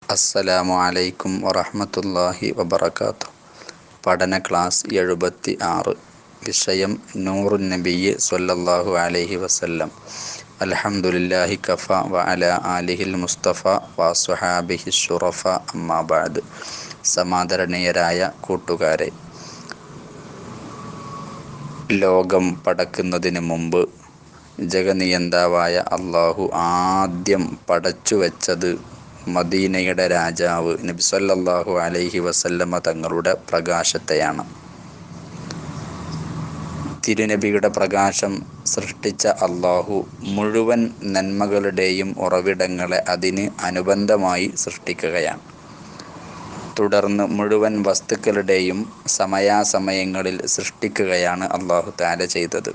അസ്സലാമു അലൈക്കും വറഹ്മത്തുള്ളാഹി വബറകാതുഹു. പഠന ക്ലാസ് 76. വിഷയം നൂറുൻ നബിയ്യ് സ്വല്ലല്ലാഹു അലൈഹി വസല്ലം. അൽഹംദുലില്ലാഹി കഫ വ അലാ ആലിഹിൽ മുസ്തഫ വ സ്വഹാബിഹി ശുറഫ അമ്മാ ബഅദ്. സമാദരണീയരായ കൂട്ടുകാരെ, ലോകം പടക്കുന്നതിന് മുമ്പ് ജഗനിയന്താവായ അള്ളാഹു ആദ്യം പടച്ചു വെച്ചത് മദീനയുടെ രാജാവ് നബി സല്ലല്ലാഹു അലൈഹി വസല്ലമ തങ്ങളുടെ പ്രകാശത്തെയാണ്. തിരുനബിയുടെ പ്രകാശം സൃഷ്ടിച്ച അള്ളാഹു മുഴുവൻ നന്മകളുടെയും ഉറവിടങ്ങളെ അതിന് അനുബന്ധമായി സൃഷ്ടിക്കുകയാണ്. തുടർന്ന് മുഴുവൻ വസ്തുക്കളുടെയും സമയാസമയങ്ങളിൽ സൃഷ്ടിക്കുകയാണ് അള്ളാഹു തആല ചെയ്തത്.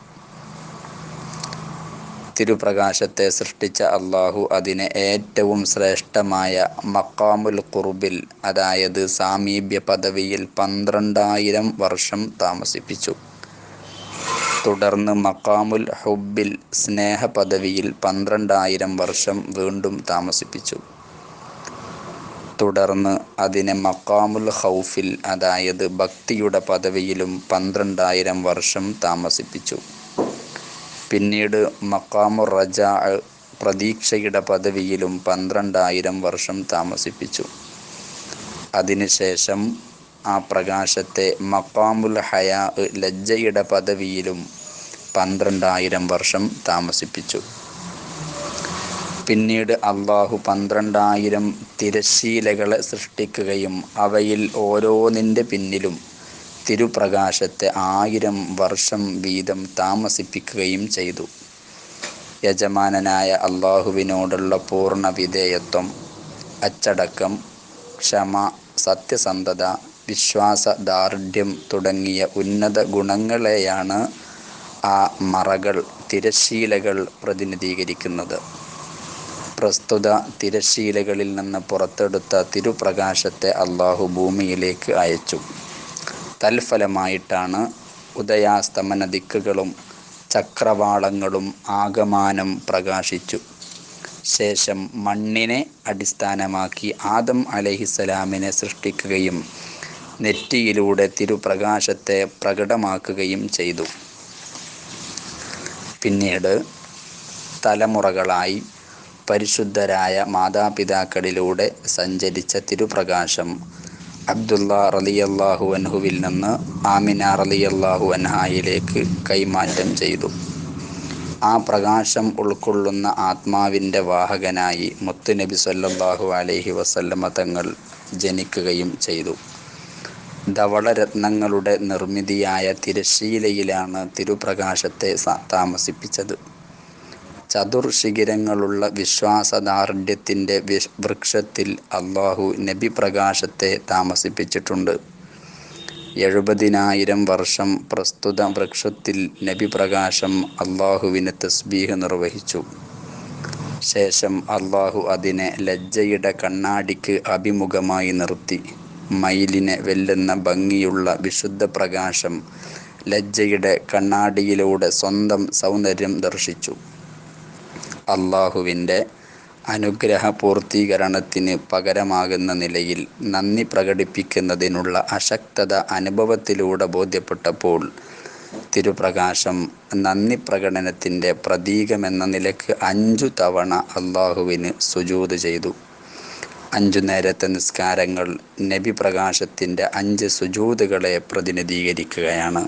തിരുപ്രകാശത്തെ സൃഷ്ടിച്ച അള്ളാഹു അതിനെ ഏറ്റവും ശ്രേഷ്ഠമായ മഖാമുൽ ഖുർബിൽ, അതായത് സാമീപ്യ പദവിയിൽ 12,000 വർഷം താമസിപ്പിച്ചു. തുടർന്ന് മഖാമുൽ ഹുബ്ബിൽ, സ്നേഹ പദവിയിൽ 12,000 വർഷം വീണ്ടും താമസിപ്പിച്ചു. തുടർന്ന് അതിനെ മഖാമുൽ ഖൗഫിൽ, അതായത് ഭക്തിയുടെ പദവിയിലും 12,000 വർഷം താമസിപ്പിച്ചു. പിന്നീട് മഖാമുർ റജാ, പ്രതീക്ഷയുടെ പദവിയിലും 12,000 വർഷം താമസിപ്പിച്ചു. അതിനുശേഷം ആ പ്രകാശത്തെ മഖാമുൽ ഹയാ, ലജ്ജയുടെ പദവിയിലും 12,000 വർഷം താമസിപ്പിച്ചു. പിന്നീട് അള്ളാഹു 12,000 തിരശ്ശീലകളെ സൃഷ്ടിക്കുകയും അവയിൽ ഓരോന്നിൻ്റെ പിന്നിലും തിരുപ്രകാശത്തെ 1000 വർഷം വീതം താമസിപ്പിക്കുകയും ചെയ്തു. യജമാനനായ അള്ളാഹുവിനോടുള്ള പൂർണ്ണ വിധേയത്വം, അച്ചടക്കം, ക്ഷമ, സത്യസന്ധത, വിശ്വാസദാർഢ്യം തുടങ്ങിയ ഉന്നത ഗുണങ്ങളെയാണ് ആ മറകൾ, തിരശ്ശീലകൾ പ്രതിനിധീകരിക്കുന്നത്. പ്രസ്തുത തിരശ്ശീലകളിൽ നിന്ന് പുറത്തെടുത്ത തിരുപ്രകാശത്തെ അള്ളാഹു ഭൂമിയിലേക്ക് അയച്ചു. തൽഫലമായിട്ടാണ് ഉദയാസ്തമന ദിക്കുകളും ചക്രവാളങ്ങളും ആകമാനം പ്രകാശിച്ചു. ശേഷം മണ്ണിനെ അടിസ്ഥാനമാക്കി ആദം അലൈഹിസ്സലാമിനെ സൃഷ്ടിക്കുകയും നെറ്റിയിലൂടെ തിരുപ്രകാശത്തെ പ്രകടമാക്കുകയും ചെയ്തു. പിന്നീട് തലമുറകളായി പരിശുദ്ധരായ മാതാപിതാക്കളിലൂടെ സഞ്ചരിച്ച തിരുപ്രകാശം അബ്ദുള്ള റളിയല്ലാഹു അൻഹുവിൽ നിന്ന് ആമിന റളിയല്ലാഹു അൻഹായിലേക്ക് കൈമാറ്റം ചെയ്തു. ആ പ്രകാശം ഉൾക്കൊള്ളുന്ന ആത്മാവിൻ്റെ വാഹകനായി മുത്തുനബി സ്വല്ലല്ലാഹു അലൈഹി വസല്ലമ തങ്ങൾ ജനിക്കുകയും ചെയ്തു. ധവളരത്നങ്ങളുടെ നിർമ്മിതിയായ തിരശ്ശീലയിലാണ് തിരുപ്രകാശത്തെ താമസിപ്പിച്ചത്. ചതുർശിഖരങ്ങളുള്ള വിശ്വാസദാർഢ്യത്തിൻ്റെ വൃക്ഷത്തിൽ അള്ളാഹു നബി പ്രകാശത്തെ താമസിപ്പിച്ചിട്ടുണ്ട്. 70,000 വർഷം പ്രസ്തുത വൃക്ഷത്തിൽ നബി പ്രകാശം അള്ളാഹുവിന് തസ്ബീഹ് നിർവഹിച്ചു. ശേഷം അള്ളാഹു അതിനെ ലജ്ജയുടെ കണ്ണാടിക്ക് അഭിമുഖമായി നിർത്തി. മയിലിനെ വെല്ലുന്ന ഭംഗിയുള്ള വിശുദ്ധ പ്രകാശം ലജ്ജയുടെ കണ്ണാടിയിലൂടെ സ്വന്തം സൗന്ദര്യം ദർശിച്ചു. അള്ളാഹുവിൻ്റെ അനുഗ്രഹ പൂർത്തീകരണത്തിന് പകരമാകുന്ന നിലയിൽ നന്ദി പ്രകടിപ്പിക്കുന്നതിനുള്ള അശക്തത അനുഭവത്തിലൂടെ ബോധ്യപ്പെട്ടപ്പോൾ തിരുപ്രകാശം നന്ദി പ്രകടനത്തിൻ്റെ പ്രതീകമെന്ന നിലക്ക് 5 തവണ അള്ളാഹുവിന് സുജൂദ് ചെയ്തു. 5 നേരത്തെ നിസ്കാരങ്ങൾ നബി പ്രകാശത്തിൻ്റെ 5 സുജൂദുകളെ പ്രതിനിധീകരിക്കുകയാണ്.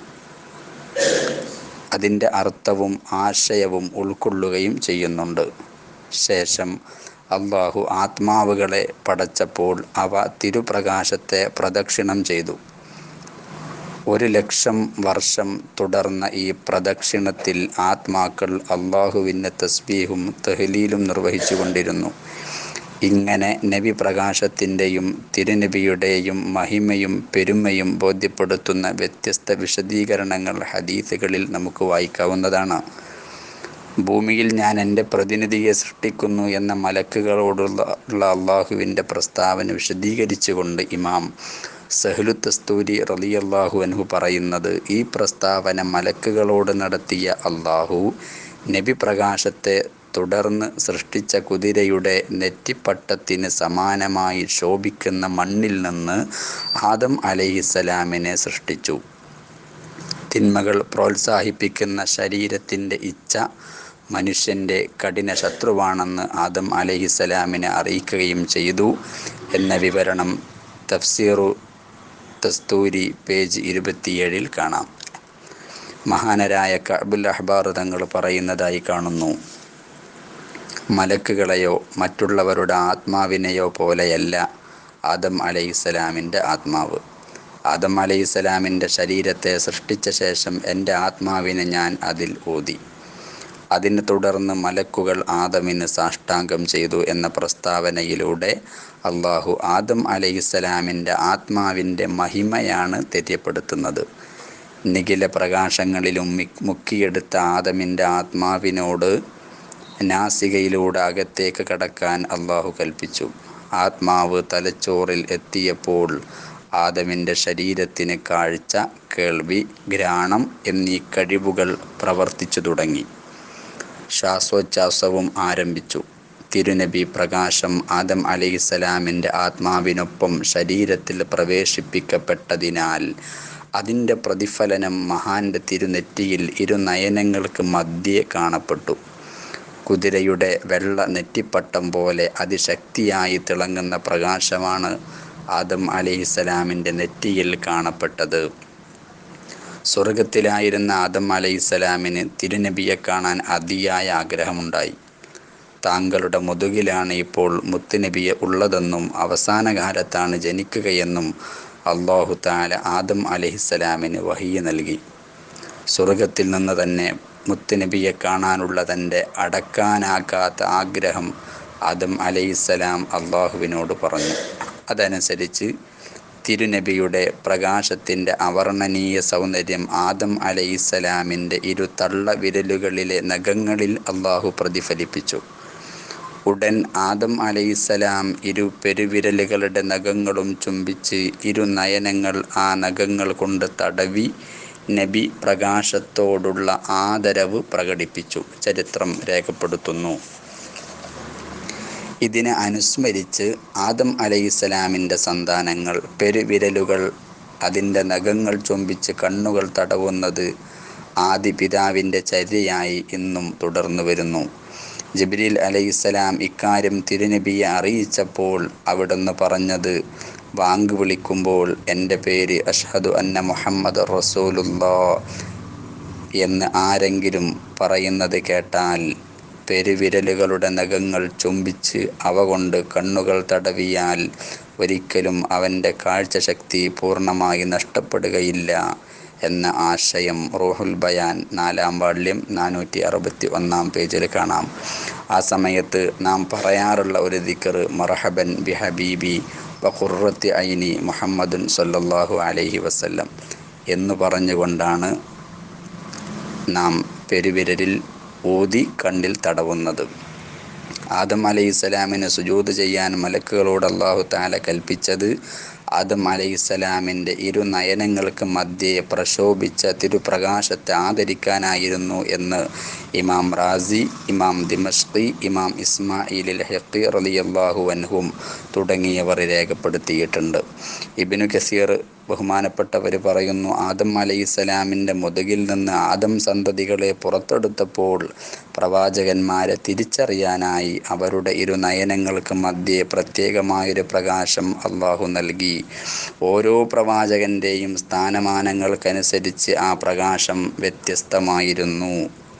അതിൻ്റെ അർത്ഥവും ആശയവും ഉൾക്കൊള്ളുകയും ചെയ്യുന്നുണ്ട്. ശേഷം അള്ളാഹു ആത്മാവുകളെ പടച്ചപ്പോൾ അവ തിരുപ്രകാശത്തെ പ്രദക്ഷിണം ചെയ്തു. 1,00,000 വർഷം തുടർന്ന ഈ പ്രദക്ഷിണത്തിൽ ആത്മാക്കൾ അള്ളാഹുവിൻ്റെ തസ്ബീഹും തഹ്ലീലും നിർവഹിച്ചു കൊണ്ടിരുന്നു. ഇങ്ങനെ നബി പ്രകാശത്തിൻ്റെയും തിരുനബിയുടെയും മഹിമയും പെരുമയും ബോധ്യപ്പെടുത്തുന്ന വ്യത്യസ്ത വിശദീകരണങ്ങൾ ഹദീസുകളിൽ നമുക്ക് വായിക്കാവുന്നതാണ്. ഭൂമിയിൽ ഞാൻ എൻ്റെ പ്രതിനിധിയെ സൃഷ്ടിക്കുന്നു എന്ന മലക്കുകളോടുള്ള അള്ളാഹുവിൻ്റെ പ്രസ്താവന വിശദീകരിച്ചുകൊണ്ട് ഇമാം സഹ്ലു തസ്തൂരി റളിയല്ലാഹു അൻഹു പറയുന്നത്, ഈ പ്രസ്താവന മലക്കുകളോട് നടത്തിയ അള്ളാഹു നബി പ്രകാശത്തെ തുടർന്ന് സൃഷ്ടിച്ച കുതിരയുടെ നെറ്റിപ്പട്ടത്തിന് സമാനമായി ശോഭിക്കുന്ന മണ്ണിൽ നിന്ന് ആദം അലൈഹിസ്സലാമിനെ സൃഷ്ടിച്ചു. തിന്മകൾ പ്രോത്സാഹിപ്പിക്കുന്ന ശരീരത്തിൻ്റെ ഇച്ഛ മനുഷ്യൻ്റെ കഠിന ശത്രുവാണെന്ന് ആദം അലൈഹിസ്സലാമിനെ അറിയിക്കുകയും ചെയ്തു എന്ന വിവരണം തഫ്സീറു തസ്തൂരി പേജ് 27 കാണാം. മഹാനരായ കഅബുൽ അഹ്ബാർ തങ്ങൾ പറയുന്നതായി കാണുന്നു: മലക്കുകളെയോ മറ്റുള്ളവരുടെ ആത്മാവിനെയോ പോലെയല്ല ആദം അലൈഹിസ്സലാമിൻ്റെ ആത്മാവ്. ആദം അലൈഹിസ്സലാമിൻ്റെ ശരീരത്തെ സൃഷ്ടിച്ച ശേഷം എൻ്റെ ആത്മാവിനെ ഞാൻ അതിൽ ഊതി. അതിനെ തുടർന്ന് മലക്കുകൾ ആദമിന് സാഷ്ടാംഗം ചെയ്തു എന്ന പ്രസ്താവനയിലൂടെ അള്ളാഹു ആദം അലൈഹിസ്സലാമിൻ്റെ ആത്മാവിൻ്റെ മഹിമയാണ് തെര്യപ്പെടുത്തുന്നത്. നിഖില പ്രകാശങ്ങളിലും മുക്കിയെടുത്ത ആദമിൻ്റെ ആത്മാവിനോട് നാസികയിലൂടെ അകത്തേക്ക് കടക്കാൻ അള്ളാഹു കൽപ്പിച്ചു. ആത്മാവ് തലച്ചോറിൽ എത്തിയപ്പോൾ ആദമിൻ്റെ ശരീരത്തിന് കാഴ്ച, കേൾവി, ഘ്രാണം എന്നീ കഴിവുകൾ പ്രവർത്തിച്ചു തുടങ്ങി. ശ്വാസോച്ഛ്വാസവും ആരംഭിച്ചു. തിരുനബി പ്രകാശം ആദം അലൈഹിസ്സലാമിൻ്റെ ആത്മാവിനൊപ്പം ശരീരത്തിൽ പ്രവേശിപ്പിക്കപ്പെട്ടതിനാൽ അതിൻ്റെ പ്രതിഫലനം മഹാന്റെ തിരുനെറ്റിയിൽ ഇരുനയനങ്ങൾക്ക് മധ്യേ കാണപ്പെട്ടു. കുതിരയുടെ വെള്ള നെറ്റിപ്പട്ടം പോലെ അതിശക്തിയായി തിളങ്ങുന്ന പ്രകാശമാണ് ആദം അലൈഹിസ്സലാമിൻ്റെ നെറ്റിയിൽ കാണപ്പെട്ടത്. സ്വർഗത്തിലായിരുന്ന ആദം അലൈഹിസ്സലാമിന് തിരുനബിയെ കാണാൻ അതിയായ ആഗ്രഹമുണ്ടായി. താങ്കളുടെ മുതുകിലാണ് ഇപ്പോൾ മുത്തുനബിയെ ഉള്ളതെന്നും അവസാന കാലത്താണ് ജനിക്കുകയെന്നും അല്ലാഹു തആല ആദം അലൈഹിസ്സലാമിന് വഹ്യ് നൽകി. സ്വർഗത്തിൽ നിന്ന് തന്നെ മുത്തുനബിയെ കാണാനുള്ള തൻ്റെ അടക്കാനാകാത്ത ആഗ്രഹം ആദം അലൈഹിസ്സലാം അള്ളാഹുവിനോട് പറഞ്ഞു. അതനുസരിച്ച് തിരുനബിയുടെ പ്രകാശത്തിൻ്റെ അവർണ്ണനീയ സൗന്ദര്യം ആദം അലൈഹിസ്സലാമിൻ്റെ ഇരു തള്ള വിരലുകളിലെ നഖങ്ങളിൽ അള്ളാഹു പ്രതിഫലിപ്പിച്ചു. ഉടൻ ആദം അലൈഹിസ്സലാം ഇരു പെരുവിരലുകളുടെ നഖങ്ങളും ചുംബിച്ച് ഇരു നയനങ്ങൾ ആ നഖങ്ങൾ കൊണ്ട് തടവി നബി പ്രകാശത്തോടുള്ള ആദരവ് പ്രകടിപ്പിച്ചു. ചരിത്രം രേഖപ്പെടുത്തുന്നു. ഇതിനെ അനുസ്മരിച്ച് ആദം അലൈഹിസ്സലാമിൻ്റെ സന്താനങ്ങൾ പെരുവിരലുകൾ അതിൻ്റെ നഖങ്ങൾ ചുംബിച്ച് കണ്ണുകൾ തടവുന്നത് ആദി പിതാവിൻ്റെ ചര്യയായി ഇന്നും തുടർന്നു വരുന്നു. ജിബ്രീൽ അലൈഹിസ്സലാം ഇക്കാര്യം തിരുനബിയെ അറിയിച്ചപ്പോൾ അവിടുന്ന് പറഞ്ഞത്: വാങ്ക് വിളിക്കുമ്പോൾ എൻ്റെ പേര് അഷ്ഹദു അന്ന മുഹമ്മദ് റസൂലുള്ളാഹ് എന്ന് ആരെങ്കിലും പറയുന്നത് കേട്ടാൽ പെരുവിരലുകളുടെ നഖങ്ങൾ ചുംബിച്ച് അവ കൊണ്ട് കണ്ണുകൾ തടവിയാൽ ഒരിക്കലും അവൻ്റെ കാഴ്ചശക്തി പൂർണ്ണമായി നഷ്ടപ്പെടുകയില്ല എന്ന ആശയം റൂഹുൽ ബയാൻ 4-ാം വാള്യം 461 പേജിൽ കാണാം. ആ സമയത്ത് നാം പറയാറുള്ള ഒരു ദിക്ർ മർഹബൻ ബി ഹബീബി വ ഖുർറത്തി ഐനി മുഹമ്മദുൻ സല്ലല്ലാഹു അലൈഹി വസല്ലം എന്ന് പറഞ്ഞുകൊണ്ടാണ് നാം പെരുവിരലിൽ ഊതി കണ്ണിൽ തടവുന്നത്. ആദം അലൈഹിസ്സലാമിന് സുജൂദ് ചെയ്യാൻ മലക്കുകളോട് അല്ലാഹു തആല കൽപ്പിച്ചത് ആദം അലൈഹിസ്സലാമിൻ്റെ ഇരു നയനങ്ങൾക്ക് മധ്യേ പ്രശോഭിച്ച തിരുപ്രകാശത്തെ ആദരിക്കാനായിരുന്നു എന്ന് ഇമാം റാസി, ഇമാം ദിമഷ്ഖി, ഇമാം ഇസ്മാഈൽ ഹഖി റളിയല്ലാഹു അൻഹും തുടങ്ങിയവർ രേഖപ്പെടുത്തിയിട്ടുണ്ട്. ഇബ്നു കസീർ ബഹുമാനപ്പെട്ടവർ പറയുന്നു: ആദം അലൈഹിസ്സലാമിൻ്റെ മുതുകിൽ നിന്ന് ആദം സന്തതികളെ പുറത്തെടുത്തപ്പോൾ പ്രവാചകന്മാരെ തിരിച്ചറിയാനായി അവരുടെ ഇരു നയനങ്ങൾക്ക് മധ്യേ പ്രത്യേകമായൊരു പ്രകാശം അള്ളാഹു നൽകി. ഓരോ പ്രവാചകൻ്റെയും സ്ഥാനമാനങ്ങൾക്കനുസരിച്ച് ആ പ്രകാശം വ്യത്യസ്തമായിരുന്നു.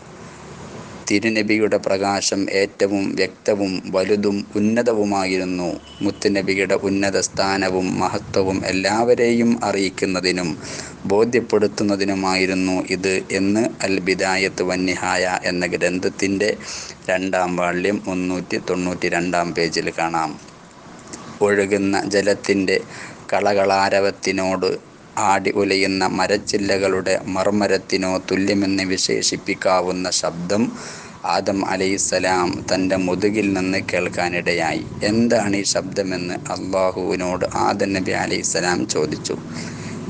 തിരുനബിയുടെ പ്രകാശം ഏറ്റവും വ്യക്തവും വലുതും ഉന്നതവുമായിരുന്നു. മുത്തുനബിയുടെ ഉന്നത സ്ഥാനവും മഹത്വവും എല്ലാവരെയും അറിയിക്കുന്നതിനും ബോധ്യപ്പെടുത്തുന്നതിനുമായിരുന്നു ഇത് എന്ന് അൽ ബിദായത്ത് വന്നിഹായ എന്ന ഗ്രന്ഥത്തിൻ്റെ 2-ാം വാള്യം 392 പേജിൽ കാണാം. ഒഴുകുന്ന ജലത്തിൻ്റെ കളകളാരവത്തിനോട് ആടി ഉലയുന്ന മരച്ചില്ലകളുടെ മർമരത്തിനോ തുല്യമെന്ന് വിശേഷിപ്പിക്കാവുന്ന ശബ്ദം ആദം അലൈഹിസ്സലാം തൻ്റെ മുതുകിൽ നിന്ന് കേൾക്കാനിടയായി. എന്താണ് ഈ ശബ്ദമെന്ന് അള്ളാഹുവിനോട് ആദം നബി അലൈഹിസ്സലാം ചോദിച്ചു.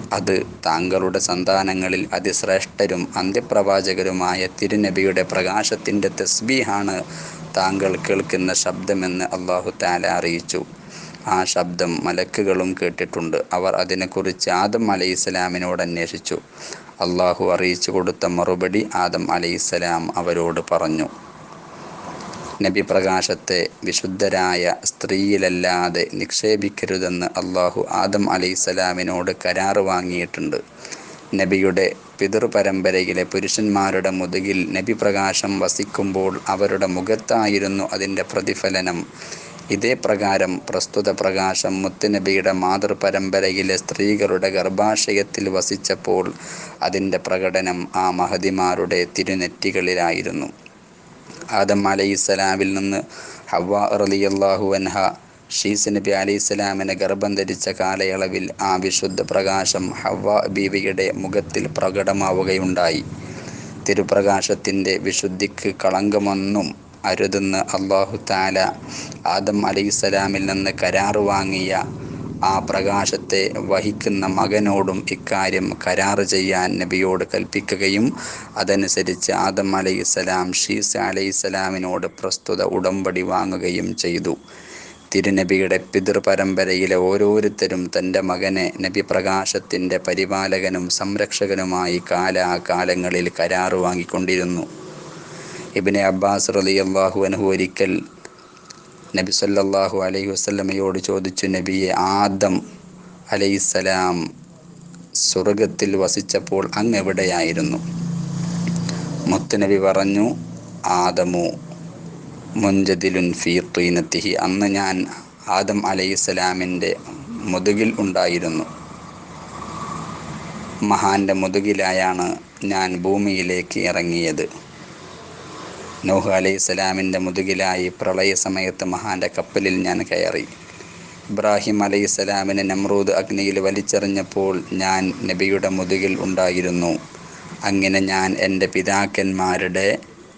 അത് താങ്കളുടെ സന്താനങ്ങളിൽ അതിശ്രേഷ്ഠരും അന്ത്യപ്രവാചകരുമായ തിരുനബിയുടെ പ്രകാശത്തിൻ്റെ തസ്ബീഹാണ് താങ്കൾ കേൾക്കുന്ന ശബ്ദമെന്ന് അല്ലാഹു തആല അറിയിച്ചു. ആ ശബ്ദം മലക്കുകളും കേട്ടിട്ടുണ്ട്. അവർ അതിനെക്കുറിച്ച് ആദം അലൈഹിസ്സലാമിനോട് അന്വേഷിച്ചു. അല്ലാഹു അറിയിച്ചു കൊടുത്ത മറുപടി ആദം അലൈഹിസ്സലാം അവരോട് പറഞ്ഞു: നബി പ്രകാശത്തെ വിശുദ്ധരായ സ്ത്രീയിലല്ലാതെ നിക്ഷേപിക്കരുതെന്ന് അല്ലാഹു ആദം അലൈഹിസ്സലാമിനോട് കരാറ് വാങ്ങിയിട്ടുണ്ട്. നബിയുടെ പിതൃപരമ്പരയിലെ പുരുഷന്മാരുടെ മുതുകിൽ നബി പ്രകാശം വസിക്കുമ്പോൾ അവരുടെ മുഖത്തായിരുന്നു അതിൻ്റെ പ്രതിഫലനം. ഇതേ പ്രകാരം പ്രസ്തുത പ്രകാശം മുത്തുനബിയുടെ മാതൃപരമ്പരയിലെ സ്ത്രീകളുടെ ഗർഭാശയത്തിൽ വസിച്ചപ്പോൾ അതിൻ്റെ പ്രകടനം ആ മഹതിമാരുടെ തിരുനെറ്റികളിലായിരുന്നു. ആദം അലൈഹിസ്സലാമിൽ നിന്ന് ഹവ്വ റളിയല്ലാഹു അൻഹ ഷീസ് നബി അലൈഹിസ്സലാമിനെ ഗർഭം ധരിച്ച കാലയളവിൽ ആ വിശുദ്ധ പ്രകാശം ഹവ്വ ബീവിയുടെ മുഖത്തിൽ പ്രകടമാവുകയുണ്ടായി. തിരുപ്രകാശത്തിൻ്റെ വിശുദ്ധിക്ക് കളങ്കമൊന്നും അരുതെന്ന് അല്ലാഹു തആല ആദം അലൈഹിസ്സലാമിൽ നിന്ന് കരാറ് വാങ്ങിയ ആ പ്രകാശത്തെ വഹിക്കുന്ന മകനോടും ഇക്കാര്യം കരാറ് ചെയ്യാൻ നബിയോട് കൽപ്പിക്കുകയും അതനുസരിച്ച് ആദം അലൈഹിസ്സലാം ഷീസ് അലൈഹിസ്സലാമിനോട് പ്രസ്തുത ഉടമ്പടി വാങ്ങുകയും ചെയ്തു. തിരുനബിയുടെ പിതൃപരമ്പരയിലെ ഓരോരുത്തരും തൻ്റെ മകനെ നബി പ്രകാശത്തിൻ്റെ പരിപാലകനും സംരക്ഷകനുമായി കാലാകാലങ്ങളിൽ കരാറ് വാങ്ങിക്കൊണ്ടിരുന്നു. ഇബ്നു അബ്ബാസ് റളിയല്ലാഹു അൻഹു ഒരിക്കൽ നബി സല്ലല്ലാഹു അലൈഹി വസല്ലമയോട് ചോദിച്ചു: നബിയെ, ആദം അലൈഹിസ്സലാം സ്വർഗത്തിൽ വസിച്ചപ്പോൾ അങ്ങ് എവിടെയായിരുന്നു? മുത്തുനബി പറഞ്ഞു: ആദമു മുൻജദിലുൻ ഫീ ത്വീനത്തിഹി, അന്ന് ഞാൻ ആദം അലൈഹിസ്സലാമിൻ്റെ മുതുകിൽ ഉണ്ടായിരുന്നു. മഹാൻ്റെ മുതുകിലായാണ് ഞാൻ ഭൂമിയിലേക്ക് ഇറങ്ങിയത്. നൂഹ് അലൈഹിസ്സലാമിൻ്റെ മുതുകിലായി പ്രളയ സമയത്ത് മഹാൻ്റെ കപ്പലിൽ ഞാൻ കയറി. ഇബ്രാഹിം അലൈഹിസ്സലാമിനെ നമ്രൂദ് അഗ്നിയിൽ വലിച്ചെറിഞ്ഞപ്പോൾ ഞാൻ നബിയുടെ മുതുകിൽ ഉണ്ടായിരുന്നു. അങ്ങനെ ഞാൻ എൻ്റെ പിതാക്കന്മാരുടെ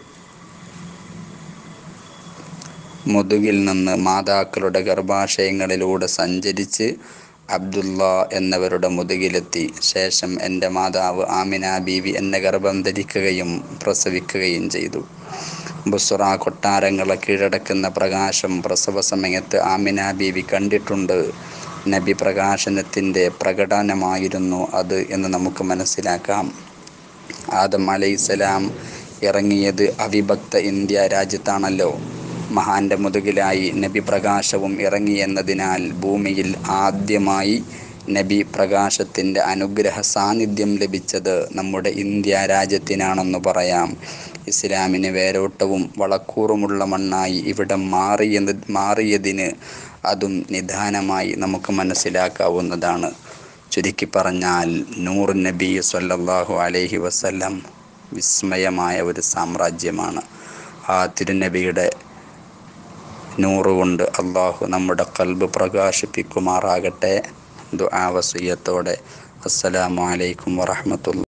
മുതുകിൽ നിന്ന് മാതാക്കളുടെ ഗർഭാശയങ്ങളിലൂടെ സഞ്ചരിച്ച് അബ്ദുള്ള എന്നവരുടെ മുതുകിലെത്തി. ശേഷം എൻ്റെ മാതാവ് ആമിന ബീവി എന്നെ ഗർഭം ധരിക്കുകയും പ്രസവിക്കുകയും ചെയ്തു. ബുസ്റ കൊട്ടാരങ്ങളെ കീഴടക്കുന്ന പ്രകാശം പ്രസവ സമയത്ത് ആമിന ബീവി കണ്ടിട്ടുണ്ട്. നബി പ്രകാശനത്തിൻ്റെ പ്രകടനമായിരുന്നു അത് എന്ന് നമുക്ക് മനസ്സിലാക്കാം. ആദം അലൈഹിസ്സലാം ഇറങ്ങിയത് അവിഭക്ത ഇന്ത്യ രാജ്യത്താണല്ലോ. മഹാൻ്റെ മുതുകിലായി നബി പ്രകാശവും ഇറങ്ങിയെന്നതിനാൽ ഭൂമിയിൽ ആദ്യമായി നബി പ്രകാശത്തിൻ്റെ അനുഗ്രഹ സാന്നിധ്യം ലഭിച്ചത് നമ്മുടെ ഇന്ത്യ രാജ്യത്തിനാണെന്ന് പറയാം. ഇസ്ലാമിന് വേരോട്ടവും വളക്കൂറുമുള്ള മണ്ണായി ഇവിടം മാറിയതിന് അതും നിദാനമായി നമുക്ക് മനസ്സിലാക്കാവുന്നതാണ്. ചുരുക്കി പറഞ്ഞാൽ നൂർ നബി സ്വല്ലല്ലാഹു അലൈഹി വസല്ലം വിസ്മയമായ ഒരു സാമ്രാജ്യമാണ്. ആ തിരുനബിയുടെ നൂറുകൊണ്ട് അല്ലാഹു നമ്മുടെ ഖൽബ് പ്രകാശിപ്പിക്കുമാറാകട്ടെ. ദുആ വസിയ്യത്തോടെ അസ്സലാമു അലൈക്കും വറഹ്മത്തുള്ളാഹി.